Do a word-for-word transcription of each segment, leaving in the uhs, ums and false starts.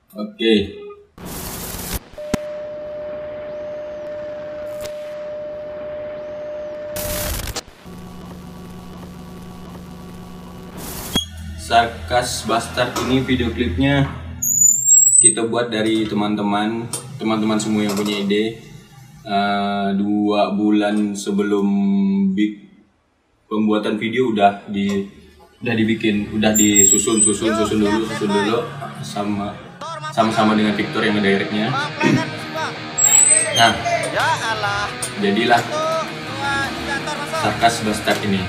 Oke. Sarkas Bastard ini video klipnya kita buat dari teman-teman teman-teman semua yang punya ide. Uh, dua bulan sebelum big pembuatan video udah di udah dibikin, udah disusun susun susun dulu susun dulu sama sama-sama dengan Victor yang ngedirectnya. Nah, jadilah Sarkas Bastard ini.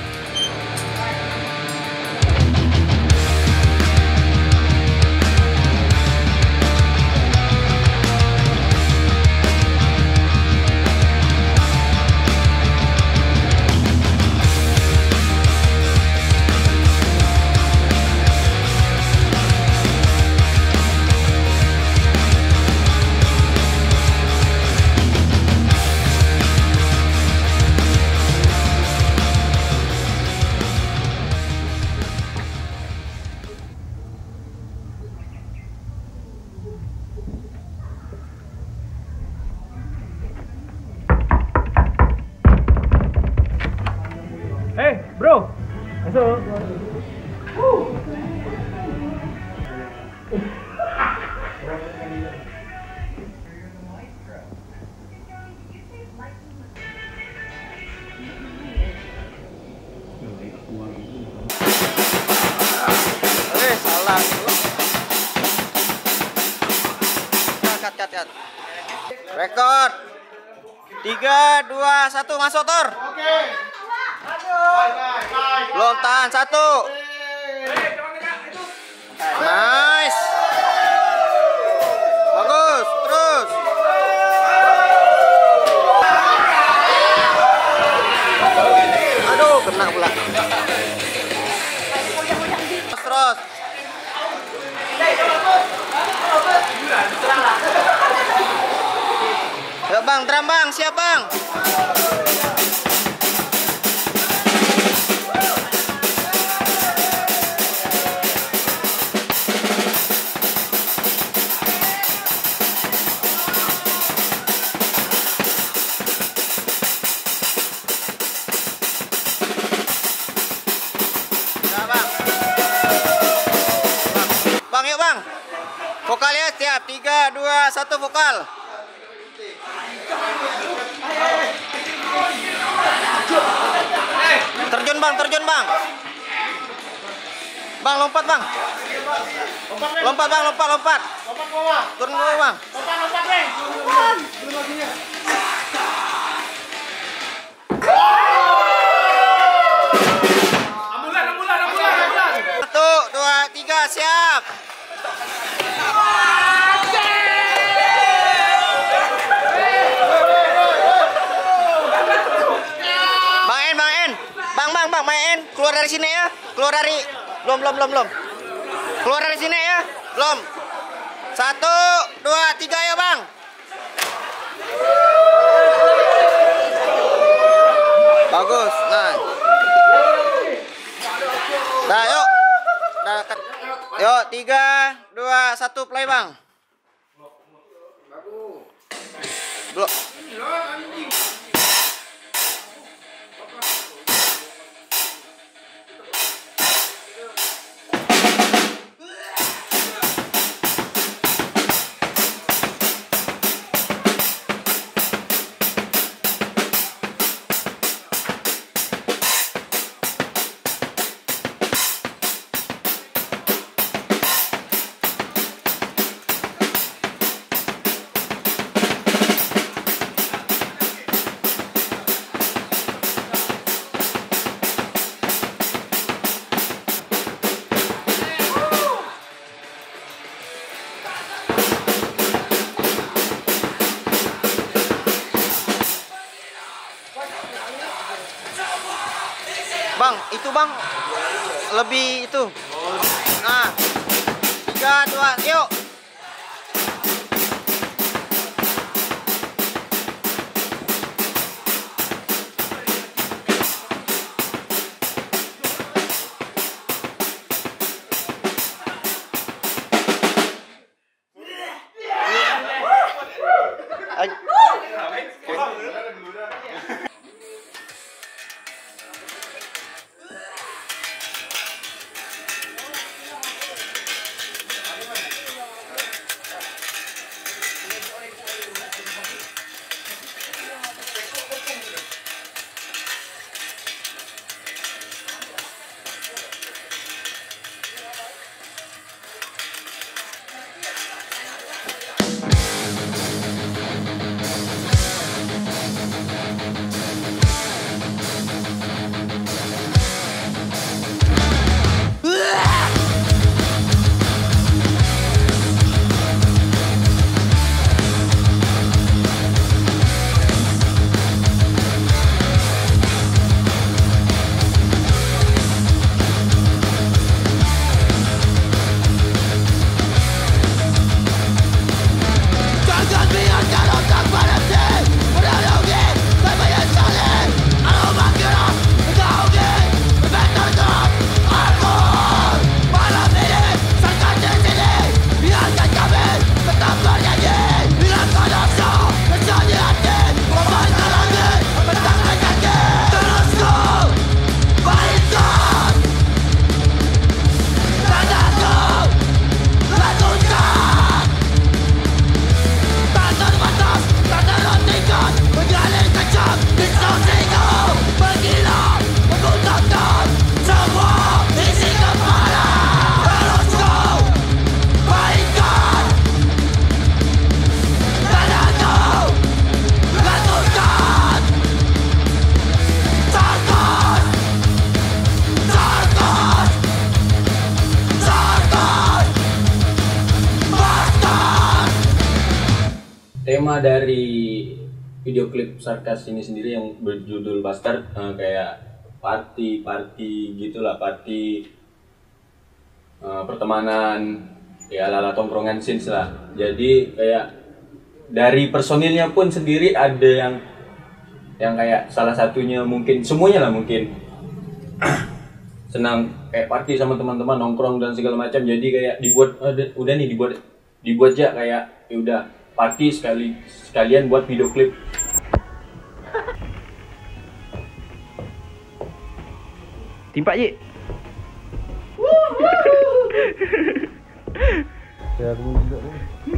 Hey, bro. Masuk. Eh, salah. Cut, cut, cut. Record. Tiga, dua, satu, masuk Tor. Oke. Belum, tahan satu. Nice. Bagus, terus. Aduh, kena pula. Terus, terus. Yuk bang, drum bang, siap bang. Bang, yuk bang. Vokal ya, siap. Tiga, dua, satu, vokal. Terjun bang, terjun bang. Bang, lompat bang. Lompat bang, lompat, lompat. Turun dulu bang. Satu, dua, tiga, siap. Bang En, Bang En, Bang Bang Bang, Bang En, keluar dari sini ya, keluar dari, belum belum belum belum, keluar dari sini ya, belum. Satu, dua, tiga ya bang. Bagus, nah. Nah, yuk. Nah, yuk, tiga, dua, satu, play bang. Belum. Bang, itu bang lebih itu. Nah, tiga, dua, yuk. tema dari video klip Sarkas ini sendiri yang berjudul Bastard, uh, kayak party party gitulah, party uh, pertemanan, ya ala tongkrongan scenes lah. Jadi kayak dari personilnya pun sendiri ada yang yang kayak salah satunya mungkin semuanya lah mungkin senang kayak party sama teman-teman, nongkrong dan segala macam. Jadi kayak dibuat uh, udah nih dibuat dibuat aja kayak ya udah party sekali sekalian buat video klip. Timpak je. Ya aku juga nih.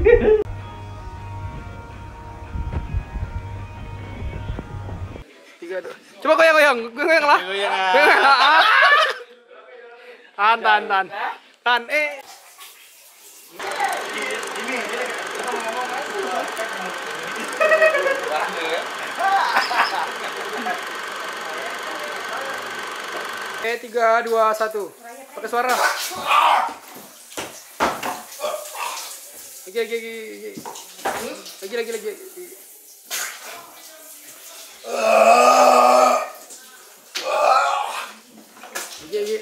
Tiga dua. Coba goyang-goyang, goyang lah. Goyang. Tan tan tan. Tan eh. Eh tiga dua satu. Pakai suara. Lagi lagi lagi. Lagi lagi lagi. Lagi lagi.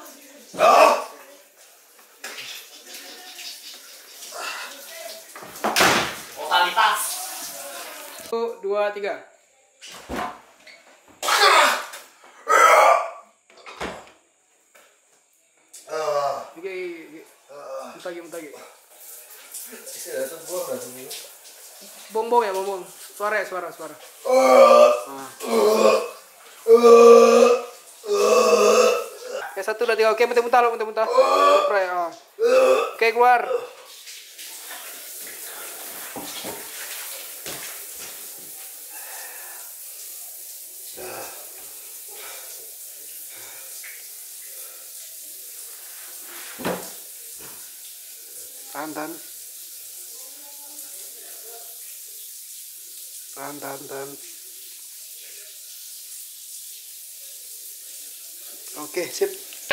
Totalitas. Satu, dua, tiga. Lagi lagi. Muntah lagi, muntah lagi. Bong-bong ya, bong-bong. Suara ya, suara, suara. Ah. Oke, satu, dua, tiga. Oke, muntah-muntah lo, muntah-muntah. Ah. Oke, keluar. Tahan, tahan. Tahan, tahan, tahan. Oke, sip.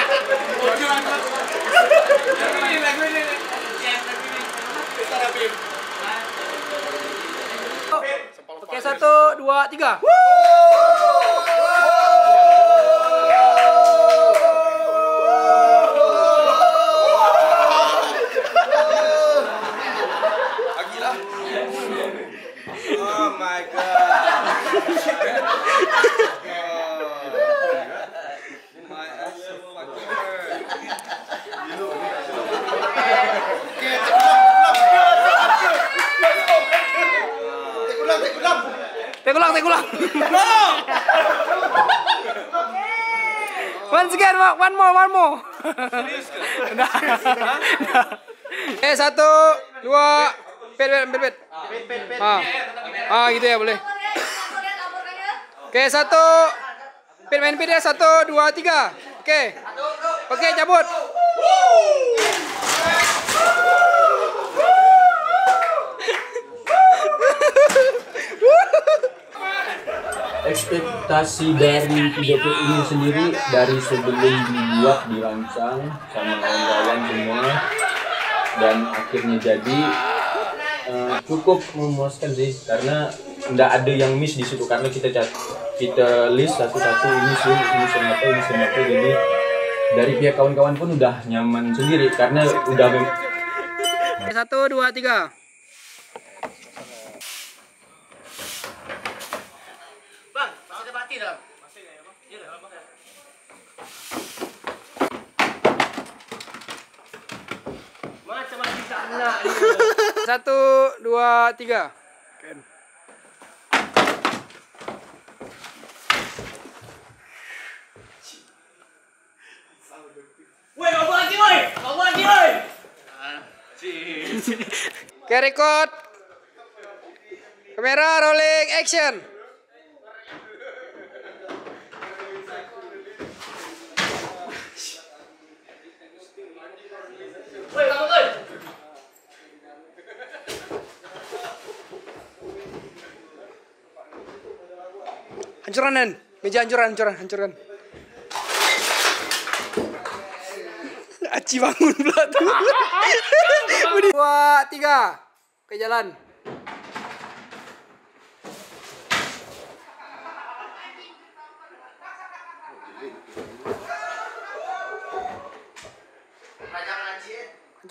Oke, satu, dua, tiga. Oh my god. My ass so fucking hurt. Tegulang, tegulang. Once again, one more, one more. Udah. Eh, satu, dua, pet, pet, pet, pet. Ah, ah gitu ya boleh. Oke, satu, pit main pit ya, satu, dua, tiga. Oke, oke cabut. Ekspektasi dari video klip ini sendiri dari sebelum dibuat, dirancang sama kawan-kawan semua dan akhirnya jadi uh, cukup memuaskan sih, karena nggak ada yang miss di situ, karena kita kita list satu-satu ini sih ini senapa ini senapa, jadi dari pihak kawan-kawan pun udah nyaman sendiri karena udah satu dua tiga. Bang, masih ada mati dalam. Masih ya, Bang. Iya, dalam pakai. Macam mati sana dia. Satu, dua, tiga. Ken. Woi, apa lagi, woi? Apa lagi, woi? Oke, record. Kamera rolling action. Woi, kamu woi. Hancuran, meja hancuran, hancuran, hancuran. Aci bangun pula tuh. Dua, tiga. Oke, jalan.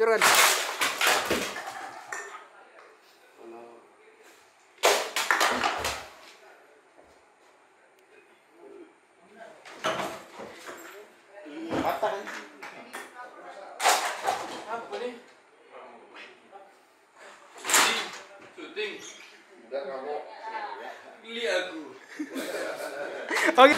turun. Apa nih? Syuting. Beli aku. Oke.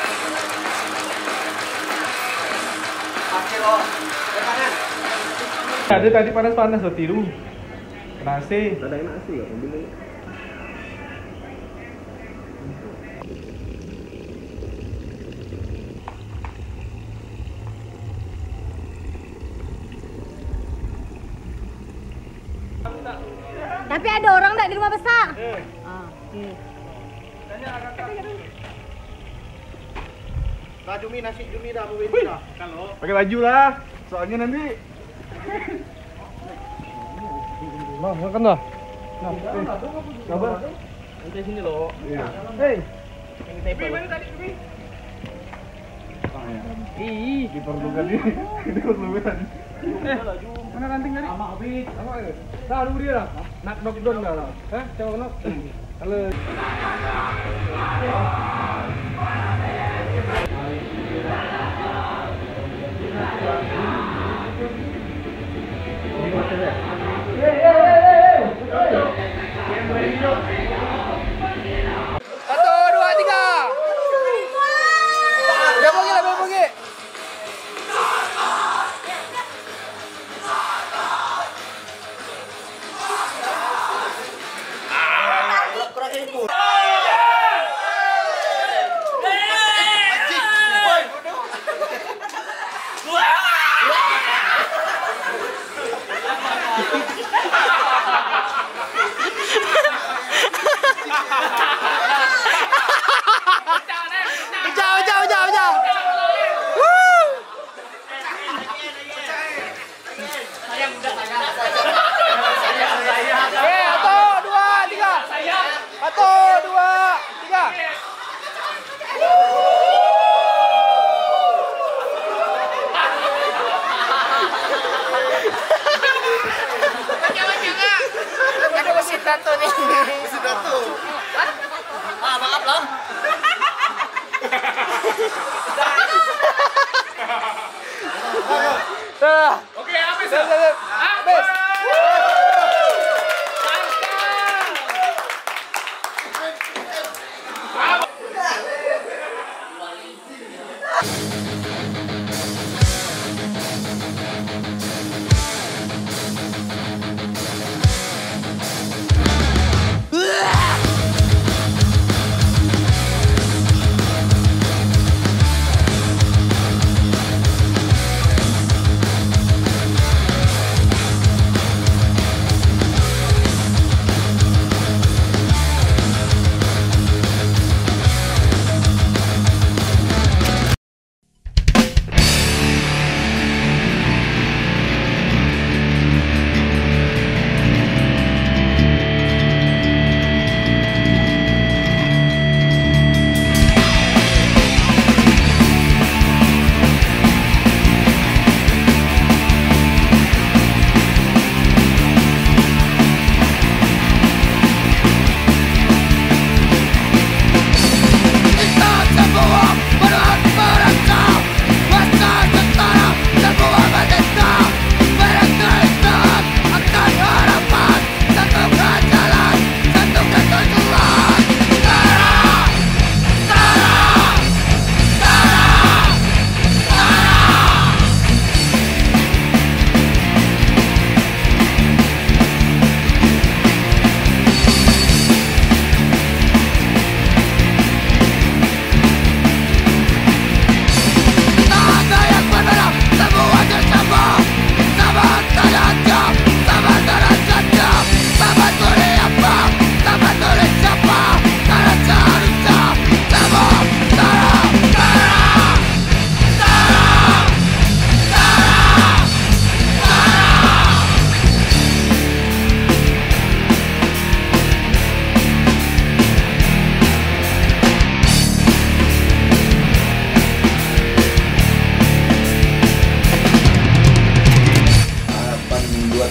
Ada tadi panas-panas loh tiru. Nasi. Ada yang nasi ya mobilnya. Tapi ada orang enggak di rumah besar? Eh. Ah, oke. Nah, Jumi nasi Jumi dah mau dah. Kalau Pakai baju lah. Soalnya nanti. Bang, makan dah. Nah, coba. nanti sini loh. Iya. Hei. Ini table. Ih, diperlukan ini. Diperlukan. Eh, mana ranting tadi? Sama habis. Sama ya. Dah, dulu dia lah. Nak knockdown dah lah. Hah? Coba knock. Halo. Satu, dua, tiga. Biar pergi lah, biar pergi. Jauh, jauh, jauh, jauh. Woo. Eh, satu, dua, tiga. Satu, dua, tiga. Ada mesin tato nih. Mesin tato. Ah, maaf loh. Dah. Oke, habis. Dah, dah, dah. Habis. Ah!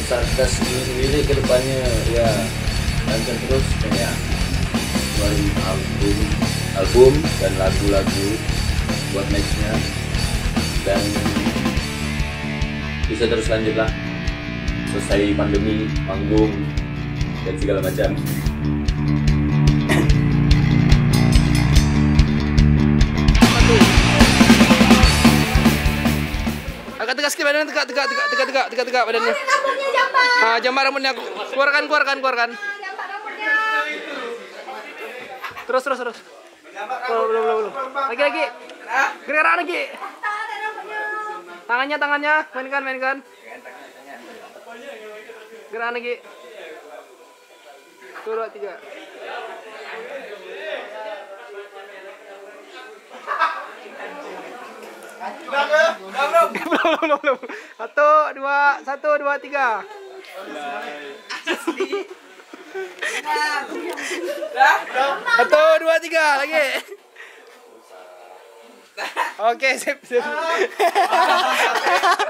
Sarkas ini sendiri ke depannya ya lancar terus kayak keluarin album album dan lagu-lagu buat nextnya, dan bisa terus lanjut lah selesai pandemi, panggung dan segala macam. Agak tegak sedikit badannya, tegak tegak tegak tegak tegak tegak tegak badannya. Rambutnya jambar. Ah, jambar rambutnya, keluarkan keluarkan keluarkan. Jambar rambutnya. Terus terus terus. Belum belum belum belum. Lagi lagi. Gerak lagi. Ada rambutnya. Tangannya tangannya, mainkan mainkan. Gerak lagi. Satu dua tiga. Belum belum belum. Satu dua satu dua tiga. Satu dua tiga lagi. Oke sip sip.